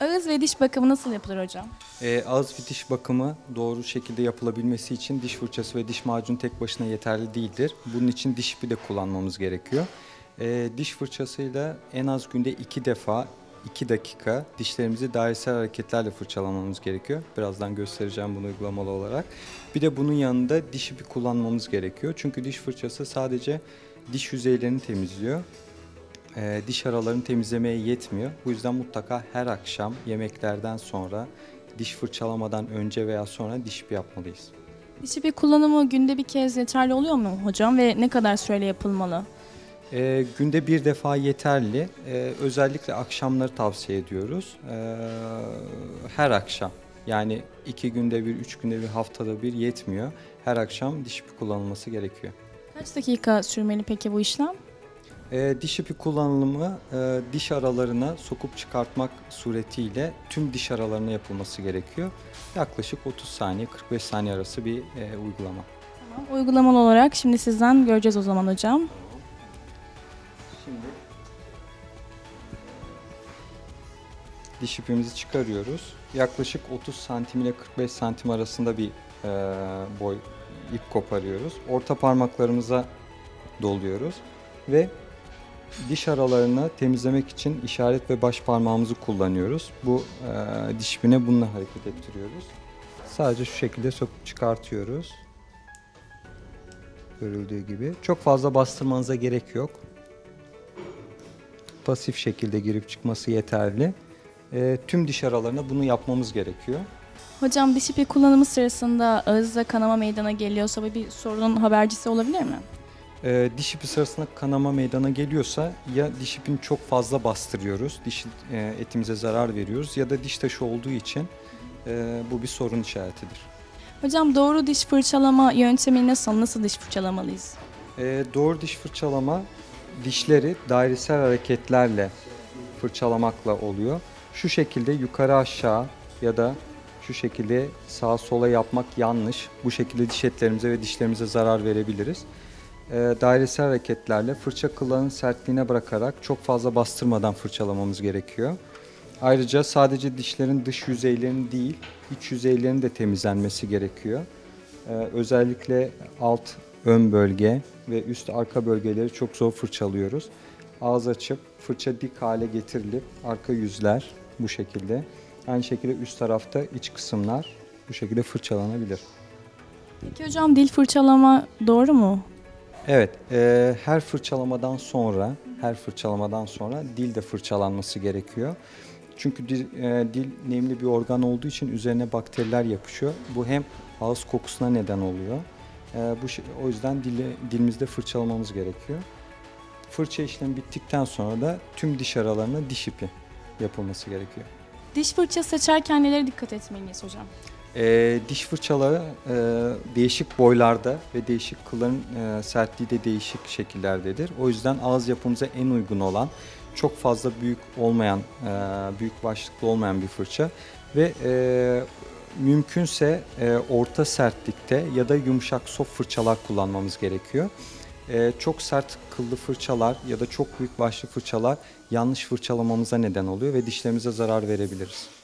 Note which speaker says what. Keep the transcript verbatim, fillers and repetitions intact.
Speaker 1: Ağız ve diş bakımı nasıl yapılır hocam?
Speaker 2: E, ağız ve diş bakımı doğru şekilde yapılabilmesi için diş fırçası ve diş macunu tek başına yeterli değildir. Bunun için diş ipi de kullanmamız gerekiyor. E, diş fırçasıyla en az günde iki defa iki dakika dişlerimizi dairesel hareketlerle fırçalamamız gerekiyor. Birazdan göstereceğim bunu uygulamalı olarak. Bir de bunun yanında diş ipi kullanmamız gerekiyor. Çünkü diş fırçası sadece diş yüzeylerini temizliyor. E, diş aralarını temizlemeye yetmiyor. Bu yüzden mutlaka her akşam yemeklerden sonra diş fırçalamadan önce veya sonra diş ipi yapmalıyız.
Speaker 1: Diş ipi kullanımı günde bir kez yeterli oluyor mu hocam ve ne kadar süreyle yapılmalı?
Speaker 2: E, günde bir defa yeterli. E, özellikle akşamları tavsiye ediyoruz. E, her akşam. Yani iki günde bir, üç günde bir, haftada bir yetmiyor. Her akşam diş ipi kullanılması gerekiyor.
Speaker 1: Kaç dakika sürmeli peki bu işlem?
Speaker 2: E, diş ipi kullanımı e, diş aralarına sokup çıkartmak suretiyle tüm diş aralarına yapılması gerekiyor. Yaklaşık otuz saniye kırk beş saniye arası bir e, uygulama.
Speaker 1: Tamam. Uygulamalı olarak şimdi sizden göreceğiz o zaman hocam.
Speaker 2: Şimdi diş ipimizi çıkarıyoruz. Yaklaşık otuz santim ile kırk beş santim arasında bir e, boy ip koparıyoruz. Orta parmaklarımıza doluyoruz ve diş aralarını temizlemek için işaret ve baş parmağımızı kullanıyoruz. Bu e, diş ipine bununla hareket ettiriyoruz. Sadece şu şekilde söküp çıkartıyoruz. Görüldüğü gibi. Çok fazla bastırmanıza gerek yok. Pasif şekilde girip çıkması yeterli. E, tüm diş aralarına bunu yapmamız gerekiyor.
Speaker 1: Hocam diş ipi kullanımı sırasında ağızda kanama meydana geliyorsa bu bir sorunun habercisi olabilir mi?
Speaker 2: E, diş ipi sırasında kanama meydana geliyorsa ya diş ipini çok fazla bastırıyoruz, diş e, etimize zarar veriyoruz ya da diş taşı olduğu için e, bu bir sorun işaretidir.
Speaker 1: Hocam doğru diş fırçalama yöntemi nasıl? Nasıl diş fırçalamalıyız?
Speaker 2: E, doğru diş fırçalama dişleri dairesel hareketlerle fırçalamakla oluyor. Şu şekilde yukarı aşağı ya da şu şekilde sağa sola yapmak yanlış. Bu şekilde diş etlerimize ve dişlerimize zarar verebiliriz. E, dairesel hareketlerle fırça kıllarının sertliğine bırakarak çok fazla bastırmadan fırçalamamız gerekiyor. Ayrıca sadece dişlerin dış yüzeylerinin değil, iç yüzeylerinin de temizlenmesi gerekiyor. E, özellikle alt ön bölge ve üst arka bölgeleri çok zor fırçalıyoruz. Ağız açıp fırça dik hale getirilip arka yüzler bu şekilde. Aynı şekilde üst tarafta iç kısımlar bu şekilde fırçalanabilir.
Speaker 1: Peki hocam dil fırçalama doğru mu?
Speaker 2: Evet, e, her fırçalamadan sonra, her fırçalamadan sonra dil de fırçalanması gerekiyor. Çünkü dil, e, dil nemli bir organ olduğu için üzerine bakteriler yapışıyor. Bu hem ağız kokusuna neden oluyor. E, bu o yüzden dili, dilimizde fırçalamamız gerekiyor. Fırça işlemi bittikten sonra da tüm diş aralarına diş ipi yapılması gerekiyor.
Speaker 1: Diş fırça seçerken nelere dikkat etmeliyiz hocam?
Speaker 2: E, diş fırçaları e, değişik boylarda ve değişik kılların e, sertliği de değişik şekillerdedir. O yüzden ağız yapımıza en uygun olan, çok fazla büyük olmayan, e, büyük başlıklı olmayan bir fırça ve e, mümkünse e, orta sertlikte ya da yumuşak soft fırçalar kullanmamız gerekiyor. E, çok sert kıllı fırçalar ya da çok büyük başlı fırçalar yanlış fırçalamamıza neden oluyor ve dişlerimize zarar verebiliriz.